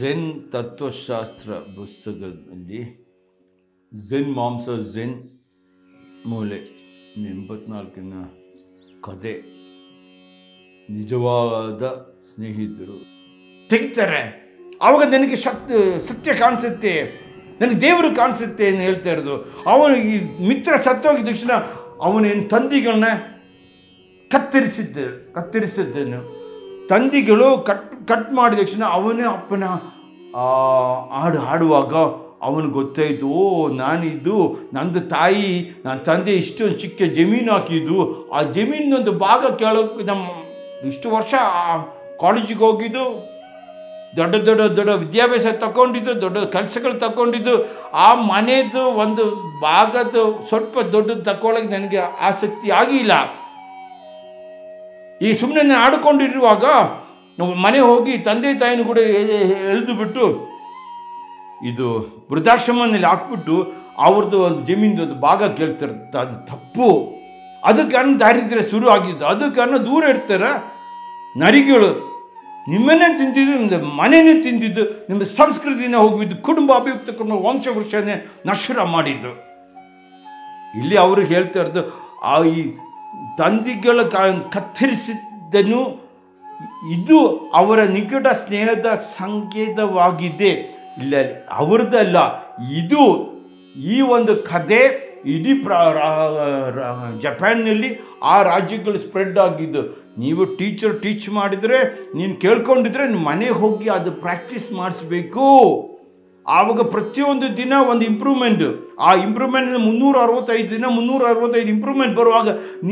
Zen ತತ್ವಶಾಸ್ತ್ರ ಪುಸ್ತಕದಲ್ಲಿ Zen ಮಾಂಸ ಝೆನ್ ಮೂಲೆ 84ನ ಕತೆ. ನಿಜವಾದ ಸ್ನೇಹಿತರು ತೆಗಿತಾರೆ. ಆವಾಗ ನನಗೆ ಸತ್ಯ ಕಾಣಿಸುತ್ತೆ, ನನಗೆ ದೇವರು ಕಾಣಿಸುತ್ತೆ ಅಂತ ಹೇಳ್ತಾ ಇರೋದು. ಅವನು ಈ ಮಿತ್ರ ಸತ್ತೋಗಿದ ತಕ್ಷಣ ಅವನೇನು ತಂದಿಗಳನ್ನ ಕತ್ತರಿಸಿದ್ದನು. ತಂದಿಗಳು ಕಟ್ ಮಾಡಿದ ತಕ್ಷಣ ಅವನೇ ಅಪ್ಪನ ಹಾಡುವಾಗ ಅವನಿಗೆ ಗೊತ್ತಾಯಿತು, ಓ ನಾನಿದ್ದು ನಂದು ತಾಯಿ ನನ್ನ ತಂದೆ ಇಷ್ಟೊಂದು ಚಿಕ್ಕ ಜಮೀನು ಹಾಕಿದ್ದು, ಆ ಜಮೀನೊಂದು ಭಾಗ ಕೇಳೋಕ್ಕೆ ನಮ್ಮ ಇಷ್ಟು ವರ್ಷ ಕಾಲೇಜಿಗೆ ಹೋಗಿದ್ದು, ದೊಡ್ಡ ದೊಡ್ಡ ದೊಡ್ಡ ವಿದ್ಯಾಭ್ಯಾಸ ತಗೊಂಡಿದ್ದು, ದೊಡ್ಡ ಕೆಲಸಗಳು ತಗೊಂಡಿದ್ದು, ಆ ಮನೆಯದು ಒಂದು ಭಾಗದ ಸ್ವಲ್ಪ ದೊಡ್ಡದು ತಗೊಳ್ಳೋಕೆ ನನಗೆ ಆಸಕ್ತಿ ಆಗಿಲ್ಲ. ಈ ಸುಮ್ಮನೆ ನಾನು ಆಡ್ಕೊಂಡಿರುವಾಗ ನಾವು ಮನೆ ಹೋಗಿ ತಂದೆ ತಾಯಿನೂ ಕೂಡ ಎಳೆದು ಬಿಟ್ಟು ಇದು ವೃದ್ಧಾಶ್ರಮದಲ್ಲಿ ಹಾಕ್ಬಿಟ್ಟು ಅವ್ರದ್ದು ಒಂದು ಜಮೀನ್ದು ಒಂದು ಭಾಗ ಕೇಳ್ತಾರೆ. ಅದು ತಪ್ಪು. ಅದು ಕಾರಣ ದಾರಿದ್ರ್ಯ ಶುರು ಆಗಿದ್ದು. ಅದು ಕಾರಣ ದೂರ ಇರ್ತಾರೆ. ನರಿಗಳು ನಿಮ್ಮನ್ನೇ ತಿಂದಿದ್ದು, ನಿಮ್ಮದು ಮನೆಯೇ ತಿಂದಿದ್ದು, ನಿಮ್ಮ ಸಂಸ್ಕೃತಿನೇ ಹೋಗಿದ್ದು, ಕುಟುಂಬ ಅಭಿಯುಕ್ತಕೊಂಡು ವಂಶವೃಕ್ಷನೇ ನಶ್ವರ ಮಾಡಿದ್ದು. ಇಲ್ಲಿ ಅವರು ಹೇಳ್ತಾ ಇರೋದು ಈ ತಂದಿಗಳ ಕತ್ತರಿಸಿದ್ದನ್ನು ಇದು ಅವರ ನಿಕಟ ಸ್ನೇಹದ ಸಂಕೇತವಾಗಿದೆ. ಇಲ್ಲ, ಅವರದ್ದಲ್ಲ ಇದು. ಈ ಒಂದು ಕಥೆ ಇಡೀ ಜಪಾನ್ನಲ್ಲಿ ಆ ರಾಜ್ಯಗಳು ಸ್ಪ್ರೆಡ್ ಆಗಿದ್ದು. ನೀವು ಟೀಚ್ ಮಾಡಿದರೆ, ನೀನು ಕೇಳ್ಕೊಂಡಿದ್ರೆ ಮನೆಗೆ ಹೋಗಿ ಅದು ಪ್ರಾಕ್ಟೀಸ್ ಮಾಡಿಸ್ಬೇಕು. ಆವಾಗ ಪ್ರತಿಯೊಂದು ದಿನ ಒಂದು ಇಂಪ್ರೂವ್ಮೆಂಟ್. ಆ ಇಂಪ್ರೂವ್ಮೆಂಟ್ 365 ದಿನ 365 ಇಂಪ್ರೂವ್ಮೆಂಟ್ ಬರುವಾಗ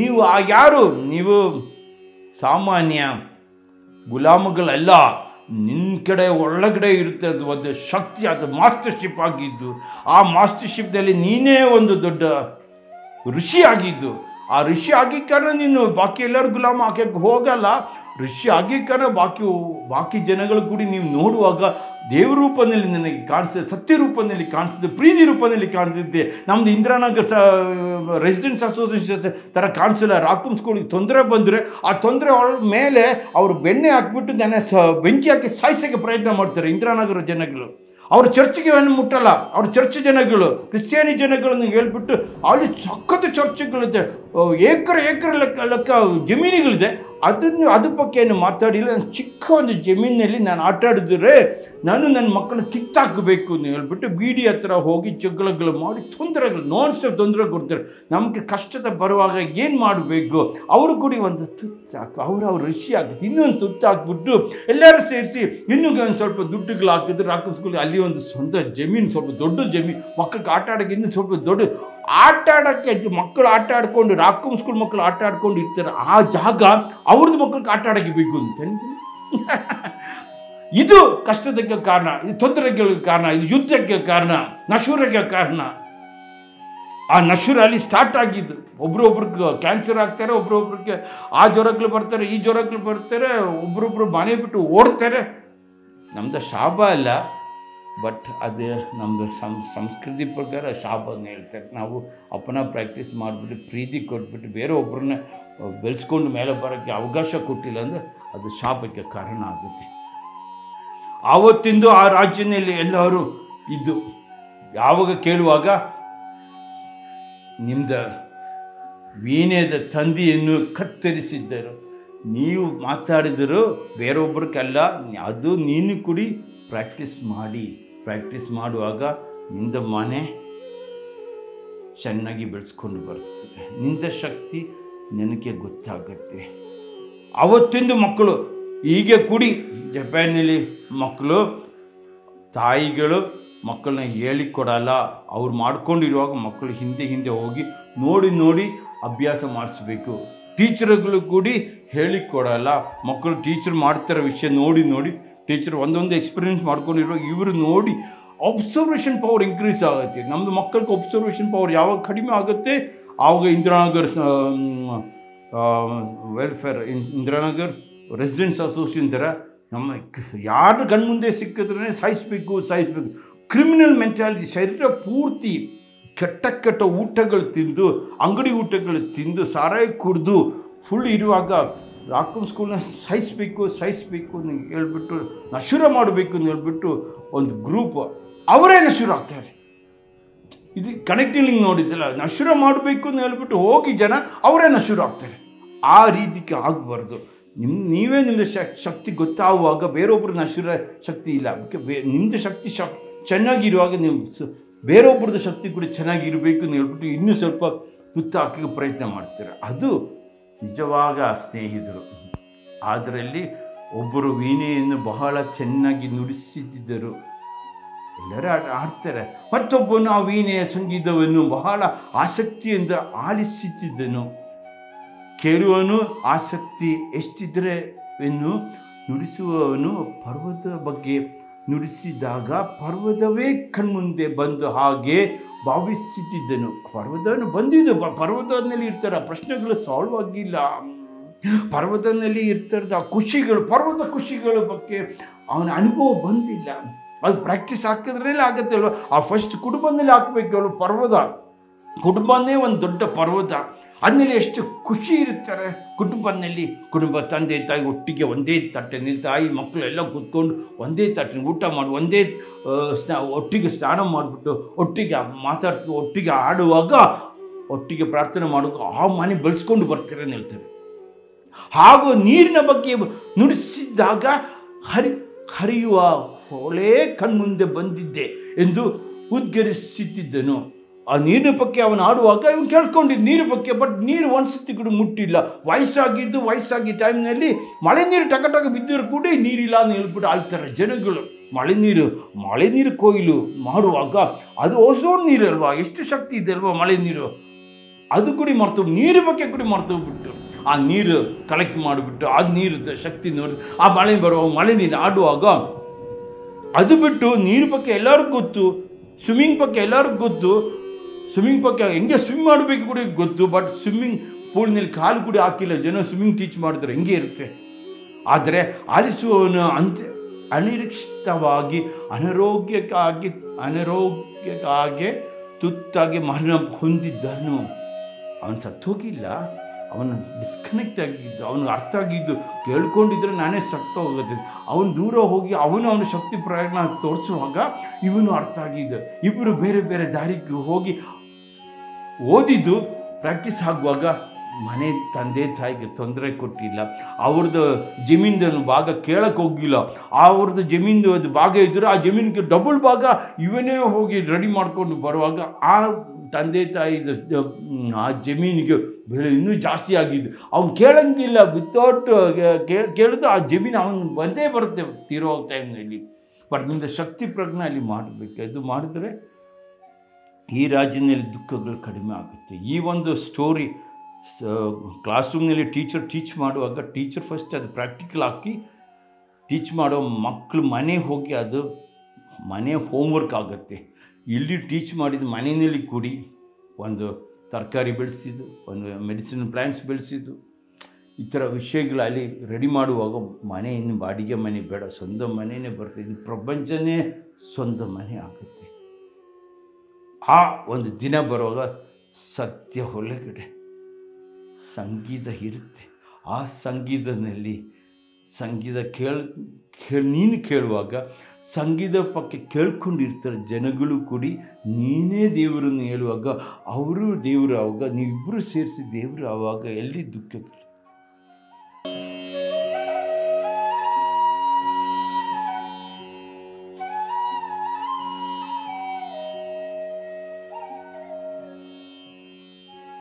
ನೀವು ಸಾಮಾನ್ಯ ಗುಲಾಮಗಳಲ್ಲ. ನಿನ್ನ ಕಡೆ ಒಳಗಡೆ ಇರುತ್ತೆ ಅದು ಒಂದು ಶಕ್ತಿ, ಅದು ಮಾಸ್ಟರ್ಶಿಪ್ ಆಗಿದ್ದು. ಆ ಮಾಸ್ಟರ್ಶಿಪ್ನಲ್ಲಿ ನೀನೇ ಒಂದು ದೊಡ್ಡ ಋಷಿ ಆಗಿದ್ದು. ಆ ಋಷಿ ಆಗಿದ್ದ ಕಾರಣ ನೀನು ಬಾಕಿ ಎಲ್ಲರೂ ಗುಲಾಮ ಹಾಕಕ್ಕೆ ಹೋಗಲ್ಲ. ಋಷಿ ಆಗಿದ್ದ ಕಾರಣ ಬಾಕಿ ಜನಗಳು ಕೂಡ ನೀವು ನೋಡುವಾಗ ದೇವ ರೂಪದಲ್ಲಿ ನನಗೆ ಕಾಣಿಸಿದೆ, ಸತ್ಯ ರೂಪದಲ್ಲಿ ಕಾಣಿಸಿದೆ, ಪ್ರೀತಿ ರೂಪದಲ್ಲಿ ಕಾಣಿಸಿದ್ದೆ. ನಮ್ಮದು ಇಂದಿರಾನಗರ್ ರೆಸಿಡೆನ್ಸ್ ಅಸೋಸಿಯೇಷನ್ ಥರ ಕಾಣಿಸಿಲ್ಲ. ರಾಕುಮ್ ಸ್ಕೂಲಿಗೆ ತೊಂದರೆ ಬಂದರೆ ಆ ತೊಂದರೆ ಮೇಲೆ ಅವರು ಬೆಣ್ಣೆ ಹಾಕ್ಬಿಟ್ಟು ಬೆಂಕಿ ಹಾಕಿ ಸಾಯಿಸೋಕ್ಕೆ ಪ್ರಯತ್ನ ಮಾಡ್ತಾರೆ ಇಂದಿರಾನಗರ ಜನಗಳು. ಅವ್ರ ಚರ್ಚ್ಗೆ ಮುಟ್ಟಲ್ಲ. ಅವ್ರ ಚರ್ಚ್ ಜನಗಳು, ಕ್ರಿಶ್ಚಿಯಾನಿ ಜನಗಳನ್ನು ಹೇಳ್ಬಿಟ್ಟು ಅಲ್ಲಿ ಸಖತ್ತು ಚರ್ಚ್ಗಳಿದೆ, ಏಕರ ಲೆಕ್ಕ ಜಮೀನುಗಳಿದೆ. ಅದ್ರ ಬಗ್ಗೆ ಏನು ಮಾತಾಡಿಲ್ಲ. ನಾನು ಚಿಕ್ಕ ಒಂದು ಜಮೀನಿನಲ್ಲಿ ನಾನು ಆಟ ಆಡಿದ್ರೆ ನನ್ನ ಮಕ್ಕಳನ್ನ ಕಿತ್ತಾಕಬೇಕು ಅಂತ ಹೇಳ್ಬಿಟ್ಟು ಬೀಡಿ ಹತ್ರ ಹೋಗಿ ಜಗಳಗಳು ಮಾಡಿ ನಾನ್ ಸ್ಟಾಪ್ ತೊಂದರೆ ಕೊಡ್ತಾರೆ. ನಮಗೆ ಕಷ್ಟದ ಬರುವಾಗ ಏನು ಮಾಡಬೇಕು, ಅವರು ಕೂಡ ಒಂದು ತುತ್ತು ಹಾಕು, ಅವ್ರ ಋಷಿ ಹಾಕಿದ್ದು ಇನ್ನೊಂದು ತುತ್ತು ಹಾಕ್ಬಿಟ್ಟು ಎಲ್ಲರೂ ಸೇರಿಸಿ ಇನ್ನೂ ಒಂದು ಸ್ವಲ್ಪ ದುಡ್ಡುಗಳು ಹಾಕಿದ್ರು. ರಾಕುಮ್ ಸ್ಕೂಲ್ಗೆ ಅಲ್ಲಿ ಒಂದು ಸ್ವಂತ ಜಮೀನು, ಸ್ವಲ್ಪ ದೊಡ್ಡ ಜಮೀನು, ಮಕ್ಕಳಿಗೆ ಆಟ ಆಡೋಕ್ಕೆ ಇನ್ನೂ ಸ್ವಲ್ಪ ದೊಡ್ಡ ಆಟ ಆಡೋಕ್ಕೆ ಮಕ್ಕಳು ಆಟ ಆಡ್ಕೊಂಡು, ರಾಕುಮ್ ಸ್ಕೂಲ್ ಮಕ್ಕಳು ಆಟ ಆಡ್ಕೊಂಡು ಇರ್ತಾರೆ. ಆ ಜಾಗ ಅವ್ರದ್ದು ಮಕ್ಕಳಿಗೆ ಆಟ ಆಡೋಕ್ಕೆ ಬೇಕು ಅಂತ ಇದು ಕಷ್ಟದಕ್ಕೆ ಕಾರಣ, ಇದು ತೊಂದರೆಗಳಿಗೆ ಕಾರಣ, ಇದು ಯುದ್ಧಕ್ಕೆ ಕಾರಣ, ನಶೂರಕ್ಕೆ ಕಾರಣ. ಆ ನಶೂರ ಅಲ್ಲಿ ಸ್ಟಾರ್ಟ್ ಆಗಿದ್ದು. ಒಬ್ರೊಬ್ರಿಗೆ ಕ್ಯಾನ್ಸರ್ ಆಗ್ತಾರೆ, ಒಬ್ರೊಬ್ರಿಗೆ ಆ ಜ್ವರಗಳು ಬರ್ತಾರೆ, ಈ ಜ್ವರಗಳು ಬರ್ತಾರೆ, ಒಬ್ರೊಬ್ರು ಮನೆ ಬಿಟ್ಟು ಓಡ್ತಾರೆ. ನಮ್ದು ಶಾಪ ಅಲ್ಲ, ಬಟ್ ಅದು ನಮ್ಮದು ಸಂಸ್ಕೃತಿ ಪ್ರಕಾರ ಶಾಪನ್ನು ಹೇಳ್ತಾರೆ. ನಾವು ಅಪ್ಪನ ಪ್ರಾಕ್ಟೀಸ್ ಮಾಡಿಬಿಟ್ಟು ಪ್ರೀತಿ ಕೊಟ್ಬಿಟ್ಟು ಬೇರೆ ಒಬ್ಬರನ್ನ ಬೆಳೆಸ್ಕೊಂಡು ಮೇಲೆ ಬರೋಕ್ಕೆ ಅವಕಾಶ ಕೊಟ್ಟಿಲ್ಲ ಅಂದರೆ ಅದು ಶಾಪಕ್ಕೆ ಕಾರಣ ಆಗುತ್ತೆ. ಆವತ್ತಿಂದು ಆ ರಾಜ್ಯದಲ್ಲಿ ಎಲ್ಲರೂ ಇದ್ದು ಯಾವಾಗ ಕೇಳುವಾಗ ನಿಮ್ಮದ ವೀಣೆದ ತಂದೆಯನ್ನು ಕತ್ತರಿಸಿದ್ದರು, ನೀವು ಮಾತಾಡಿದರು ಬೇರೊಬ್ಬರಿಗೆಲ್ಲ, ಅದು ನೀನು ಕುಡಿ ಪ್ರಾಕ್ಟೀಸ್ ಮಾಡುವಾಗ ನಿಂದ ಮನೆ ಚೆನ್ನಾಗಿ ಬೆಳೆಸ್ಕೊಂಡು ಬರ್ತದೆ, ನಿಂದ ಶಕ್ತಿ ನನಗೆ ಗೊತ್ತಾಗುತ್ತೆ. ಅವತ್ತಿಂದು ಮಕ್ಕಳು ಹೀಗೆ ಕುಡಿ. ಜಪಾನ್ನಲ್ಲಿ ಮಕ್ಕಳು ತಾಯಿಗಳು ಮಕ್ಕಳನ್ನ ಹೇಳಿಕೊಡಲ್ಲ. ಅವ್ರು ಮಾಡ್ಕೊಂಡಿರುವಾಗ ಮಕ್ಕಳು ಹಿಂದೆ ಹೋಗಿ ನೋಡಿ ಅಭ್ಯಾಸ ಮಾಡಿಸ್ಬೇಕು. ಟೀಚರ್ಗಳು ಕೂಡ ಹೇಳಿಕೊಡಲ್ಲ. ಮಕ್ಕಳು ಟೀಚರ್ ಮಾಡ್ತಿರೋ ವಿಷಯ ನೋಡಿ ಟೀಚರ್ ಒಂದೊಂದು ಎಕ್ಸ್ಪೀರಿಯೆನ್ಸ್ ಮಾಡ್ಕೊಂಡಿರುವಾಗ ಇವರು ನೋಡಿ ಅಬ್ಸರ್ವೇಷನ್ ಪವರ್ ಇನ್ಕ್ರೀಸ್ ಆಗುತ್ತೆ. ನಮ್ಮದು ಮಕ್ಕಳಿಗೆ ಅಬ್ಸರ್ವೇಷನ್ ಪವರ್ ಯಾವಾಗ ಕಡಿಮೆ ಆಗುತ್ತೆ ಆವಾಗ ಇಂದಿರಾನಗರ್ ಇಂದಿರಾನಗರ್ ರೆಸಿಡೆನ್ಸ್ ಅಸೋಸಿಯೇಷನ್ ಥರ ನಮ್ಮ ಯಾರು ಕಣ್ಮುಂದೆ ಸಿಕ್ಕಿದ್ರೆ ಸಾಯಿಸಬೇಕು. ಕ್ರಿಮಿನಲ್ ಮೆಂಟಾಲಿಟಿ, ಶರೀರ ಪೂರ್ತಿ ಕೆಟ್ಟ ಊಟಗಳು ತಿಂದು, ಅಂಗಡಿ ಊಟಗಳು ತಿಂದು, ಸಾರಾಯಿ ಕುಡಿದು ಫುಲ್ ಇರುವಾಗ ರಾಕಮ್ ಸ್ಕೂಲ್ನ ಸಹಿಸಬೇಕು ಅಂತ ಹೇಳ್ಬಿಟ್ಟು ನಶೂರ ಮಾಡಬೇಕು ಅಂತ ಹೇಳ್ಬಿಟ್ಟು ಒಂದು ಗ್ರೂಪ್ ಅವರೇ ನಶೂರ ಆಗ್ತಾರೆ. ಇದು ಕನೆಕ್ಟಿಂಗ್ ಲಿಂಕ್ ನೋಡಿದ್ದಲ್ಲ, ನಶೂರ ಮಾಡಬೇಕು ಅಂತ ಹೇಳ್ಬಿಟ್ಟು ಹೋಗಿ ಜನ ಅವರೇ ನಶೂರ ಆಗ್ತಾರೆ. ಆ ರೀತಿಗೆ ಆಗಬಾರ್ದು. ನೀವೇ ನಿಮ್ಮ ಶಕ್ತಿ ಗೊತ್ತಾಗುವಾಗ ಬೇರೊಬ್ಬರ ನಶೂರ ಶಕ್ತಿ ಇಲ್ಲ. ನಿಮ್ಮದು ಶಕ್ತಿ ಚೆನ್ನಾಗಿರುವಾಗ ನೀವು ಬೇರೊಬ್ಬರದ್ದು ಶಕ್ತಿ ಕೂಡ ಚೆನ್ನಾಗಿರಬೇಕು ಅಂತ ಹೇಳ್ಬಿಟ್ಟು ಇನ್ನೂ ಸ್ವಲ್ಪ ತುತ್ತ ಹಾಕಿ ಪ್ರಯತ್ನ ಮಾಡ್ತಾರೆ. ಅದು ನಿಜವಾಗ ಸ್ನೇಹಿತರು. ಅದರಲ್ಲಿ ಒಬ್ಬರು ವೀಣೆಯನ್ನು ಬಹಳ ಚೆನ್ನಾಗಿ ನುಡಿಸಿದ್ದರು. ಎಲ್ಲರೂ ಆಡ್ತಾರೆ. ಮತ್ತೊಬ್ಬನು ಆ ವೀಣೆಯ ಸಂಗೀತವನ್ನು ಬಹಳ ಆಸಕ್ತಿಯಿಂದ ಆಲಿಸುತ್ತಿದ್ದನು. ಕೇಳುವನು ಆಸಕ್ತಿ ಎಷ್ಟಿದ್ದರೆ ನುಡಿಸುವವನು ಪರ್ವತದ ಬಗ್ಗೆ ನುಡಿಸಿದಾಗ ಪರ್ವತವೇ ಕಣ್ಮುಂದೆ ಬಂದು ಹಾಗೆ ಭಾವಿಸುತ್ತಿದ್ದನು. ಪರ್ವತವನ್ನು ಬಂದಿದ್ದು, ಪರ್ವತದಲ್ಲಿ ಇರ್ತಾರೆ, ಪ್ರಶ್ನೆಗಳು ಸಾಲ್ವ್ ಆಗಿಲ್ಲ. ಪರ್ವತದಲ್ಲಿ ಇರ್ತಾರದ ಆ ಖುಷಿಗಳು, ಪರ್ವತ ಖುಷಿಗಳ ಬಗ್ಗೆ ಅವನ ಅನುಭವ ಬಂದಿಲ್ಲ. ಅದು ಪ್ರಾಕ್ಟೀಸ್ ಹಾಕಿದ್ರೇ ಆಗುತ್ತೆ ಅಲ್ವ. ಆ ಫಸ್ಟ್ ಕುಟುಂಬದಲ್ಲಿ ಹಾಕಬೇಕಲ್ವ. ಪರ್ವತ ಕುಟುಂಬನೇ ಒಂದು ದೊಡ್ಡ ಪರ್ವತ. ಅದರಲ್ಲಿ ಎಷ್ಟು ಖುಷಿ ಇರ್ತಾರೆ ಕುಟುಂಬದಲ್ಲಿ. ಕುಟುಂಬ ತಂದೆ ತಾಯಿ ಒಟ್ಟಿಗೆ ಒಂದೇ ತಟ್ಟೆನಲ್ಲಿ, ತಾಯಿ ಮಕ್ಕಳು ಎಲ್ಲ ಕೂತ್ಕೊಂಡು ಒಂದೇ ತಟ್ಟೆ ಊಟ ಮಾಡಿ, ಒಂದೇ ಒಟ್ಟಿಗೆ ಸ್ನಾನ ಮಾಡಿಬಿಟ್ಟು, ಒಟ್ಟಿಗೆ ಮಾತಾಡ್ತು, ಒಟ್ಟಿಗೆ ಆಡುವಾಗ, ಒಟ್ಟಿಗೆ ಪ್ರಾರ್ಥನೆ ಮಾಡುವಾಗ ಆ ಮನೆ ಬೆಳೆಸ್ಕೊಂಡು ಬರ್ತಾರೆ ಅಂತ ಹೇಳ್ತಾರೆ. ಹಾಗೂ ನೀರಿನ ಬಗ್ಗೆ ನುಡಿಸಿದಾಗ ಹರಿಯುವ ಹೊಳೆ ಕಣ್ಮುಂದೆ ಬಂದಿದ್ದೆ ಎಂದು ಉದ್ಗರಿಸುತ್ತಿದ್ದನು. ಆ ನೀರಿನ ಬಗ್ಗೆ ಅವನು ಆಡುವಾಗ ಇವನು ಕೇಳ್ಕೊಂಡಿದ್ದು ನೀರು ಬಗ್ಗೆ. ಬಟ್ ನೀರು ಒಂದ್ಸತಿ ಕೂಡ ಮುಟ್ಟಿಲ್ಲ. ವಯಸ್ಸಾಗಿ ಟೈಮ್ನಲ್ಲಿ ಮಳೆ ನೀರು ಟಕ ಬಿದ್ದರೂ ಕೂಡ ನೀರಿಲ್ಲ ಅಂತ ಹೇಳ್ಬಿಟ್ಟು ಆಳ್ತಾರೆ ಜನಗಳು. ಮಳೆ ನೀರು ಕೊಯ್ಲು ಮಾಡುವಾಗ ಅದು ಓಸೋನ್ ನೀರು ಅಲ್ವಾ, ಎಷ್ಟು ಶಕ್ತಿ ಇದೆ ಅಲ್ವಾ ಮಳೆ ನೀರು. ಅದು ಕೂಡ ಮರ್ತು, ನೀರು ಬಗ್ಗೆ ಕೂಡ ಮರ್ತೋಗ್ಬಿಟ್ಟು ಆ ನೀರು ಕಲೆಕ್ಟ್ ಮಾಡಿಬಿಟ್ಟು ಆ ನೀರು ಶಕ್ತಿ ನೋಡಿ ಆ ಮಳೆ ನೀರು ಆಡುವಾಗ ಅದು ಬಿಟ್ಟು ನೀರು ಬಗ್ಗೆ ಎಲ್ಲರಿಗೂ ಗೊತ್ತು, ಸ್ವಿಮ್ಮಿಂಗ್ ಬಗ್ಗೆ ಎಲ್ಲರಿಗೂ ಗೊತ್ತು. ಸ್ವಿಮ್ಮಿಂಗ್ ಬಗ್ಗೆ ಹೆಂಗೆ ಸ್ವಿಮ್ ಮಾಡಬೇಕು ಕೂಡ ಗೊತ್ತು. ಬಟ್ ಸ್ವಿಮ್ಮಿಂಗ್ ಪೂಲ್ನಲ್ಲಿ ಕಾಲು ಕೂಡ ಹಾಕಿಲ್ಲ ಜನ. ಸ್ವಿಮ್ಮಿಂಗ್ ಟೀಚ್ ಮಾಡಿದ್ರೆ ಹೆಂಗೆ ಇರುತ್ತೆ. ಆದರೆ ಆಲಿಸುವವನು ಅನಿರೀಕ್ಷಿತವಾಗಿ ಅನಾರೋಗ್ಯಕ್ಕಾಗಿ ತುತ್ತಾಗಿ ಮರಣ ಹೊಂದಿದ್ದನು. ಅವನು ಸತ್ತೋಗಿಲ್ಲ, ಅವನು ಡಿಸ್ಕನೆಕ್ಟ್ ಆಗಿದ್ದು, ಅವನಿಗೆ ಅರ್ಥ ಆಗಿದ್ದು ಕೇಳ್ಕೊಂಡಿದ್ರೆ ನಾನೇ ಸತ್ತ ಹೋಗುತ್ತೆ. ಅವನು ದೂರ ಹೋಗಿ ಅವನ ಶಕ್ತಿ ಪ್ರಯತ್ನ ತೋರಿಸುವಾಗ ಇವನು ಅರ್ಥ ಆಗಿದ್ದು. ಇಬ್ಬರು ಬೇರೆ ಬೇರೆ ದಾರಿಗೆ ಹೋಗಿ ಓದಿದ್ದು ಪ್ರಾಕ್ಟೀಸ್ ಆಗುವಾಗ ಮನೆ ತಂದೆ ತಾಯಿಗೆ ತೊಂದರೆ ಕೊಟ್ಟಿಲ್ಲ. ಅವ್ರದ್ದು ಜಮೀನ್ದು ಭಾಗ ಕೇಳಕ್ಕೆ ಹೋಗಿಲ್ಲ. ಅವ್ರದ್ದು ಜಮೀನು ಅದು ಭಾಗ ಇದ್ದರೂ ಆ ಜಮೀನಿಗೆ ಡಬಲ್ ಭಾಗ ಇವನೇ ಹೋಗಿ ರೆಡಿ ಮಾಡ್ಕೊಂಡು ಬರುವಾಗ ಆ ತಂದೆ ತಾಯಿದು ಆ ಜಮೀನಿಗೆ ಬೆಲೆ ಇನ್ನೂ ಜಾಸ್ತಿ ಆಗಿದ್ದು. ಅವ್ನು ಕೇಳಂಗಿಲ್ಲ. ವಿತೌಟ್ ಕೇಳಿದ್ರು ಆ ಜಮೀನು ಅವನು ಬಂದೇ ಬರುತ್ತೆ ತೀರೋ ಟೈಮ್ನಲ್ಲಿ. ಬಟ್ ನಿಮ್ಮದು ಶಕ್ತಿ ಪ್ರಜ್ಞೆ ಅಲ್ಲಿ ಮಾಡಬೇಕು. ಅದು ಮಾಡಿದ್ರೆ ಈ ರಾಜ್ಯದಲ್ಲಿ ದುಃಖಗಳು ಕಡಿಮೆ ಆಗುತ್ತೆ. ಈ ಒಂದು ಸ್ಟೋರಿ ಕ್ಲಾಸ್ ರೂಮ್ನಲ್ಲಿ ಟೀಚ್ ಮಾಡುವಾಗ ಟೀಚರ್ ಫಸ್ಟ್ ಅದು ಪ್ರಾಕ್ಟಿಕಲ್ ಹಾಕಿ ಟೀಚ್ ಮಾಡೋ ಮಕ್ಕಳು ಮನೆ ಹೋಗಿ ಅದು ಮನೆ ಹೋಮ್ವರ್ಕ್ ಆಗುತ್ತೆ. ಇಲ್ಲಿ ಟೀಚ್ ಮಾಡಿದ ಮನೆಯಲ್ಲಿ ಕೂಡಿ ಒಂದು ತರಕಾರಿ ಬೆಳೆಸಿದ್ದು, ಒಂದು ಮೆಡಿಸಿನ್ ಪ್ಲ್ಯಾಂಟ್ಸ್ ಬೆಳೆಸಿದ್ದು, ಈ ಥರ ವಿಷಯಗಳಲ್ಲಿ ರೆಡಿ ಮಾಡುವಾಗ ಮನೆ ಇನ್ನು ಬಾಡಿಗೆ ಮನೆ ಬೇಡ, ಸ್ವಂತ ಮನೆಯೇ ಬರ್ತದೆ. ಇದು ಪ್ರಪಂಚನೇ ಸ್ವಂತ ಮನೆ ಆಗುತ್ತೆ. ಆ ಒಂದು ದಿನ ಬರುವಾಗ ಸತ್ಯ ಒಳಗಡೆ ಸಂಗೀತ ಇರುತ್ತೆ. ಆ ಸಂಗೀತದಲ್ಲಿ ನೀನು ಕೇಳುವಾಗ ಸಂಗೀತ ಪಕ್ಕ ಕೇಳ್ಕೊಂಡಿರ್ತಾರೆ ಜನಗಳು ಕೂಡಿ. ನೀನೇ ದೇವರನ್ನು ಹೇಳುವಾಗ ಅವರು ದೇವರು ಆವಾಗ, ನೀವಿಬ್ಬರು ಸೇರಿಸಿ ದೇವರು ಆವಾಗ ಎಲ್ಲಿ ದುಃಖಗಳು